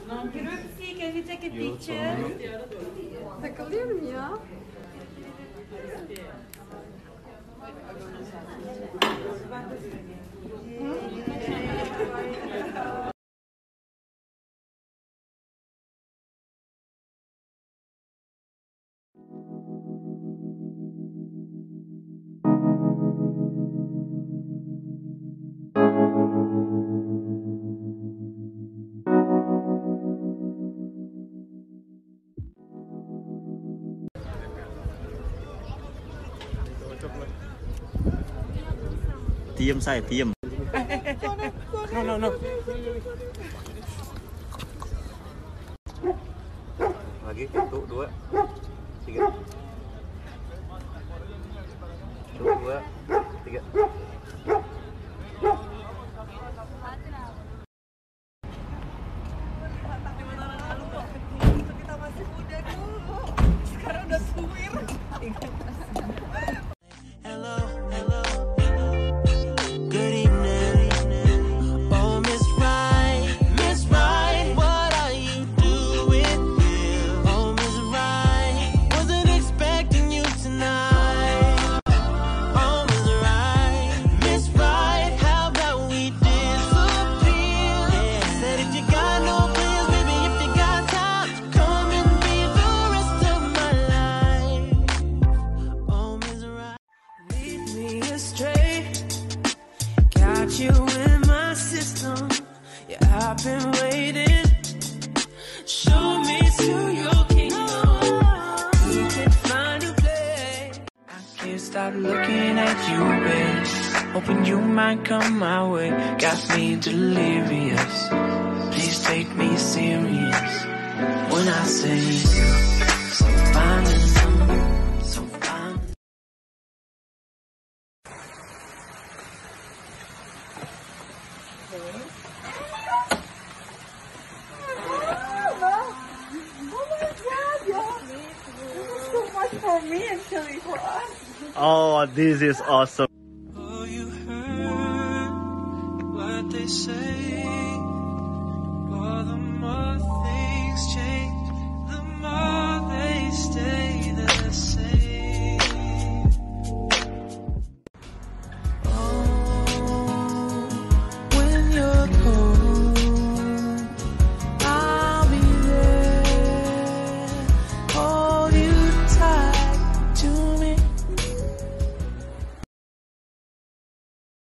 Group C, can we take a picture? Takılıyorum ya. Diem saya, diem. No. Lagi, 1, 2, 3. 1, 2, 3. Kita masih muda dulu. Sekarang udah tuwir. Hello, good evening. Oh, Miss Right, what are you doing here? Oh, Miss Right, wasn't expecting you tonight. Oh, Miss Right, how about we disappear? Yeah, said if you got no plans, maybe if you got time, come and be the rest of my life. Oh, Miss Right. Lead me astray, got you in my system. Yeah, I've been waiting. Show me to your kingdom. We can find a place. I can't stop looking at you, babe. Hoping you might come my way. Got me delirious. Please take me serious when I say so fine and so fine. For me, actually, for us. Oh, this is awesome. Oh, you heard what they say. All the more things change.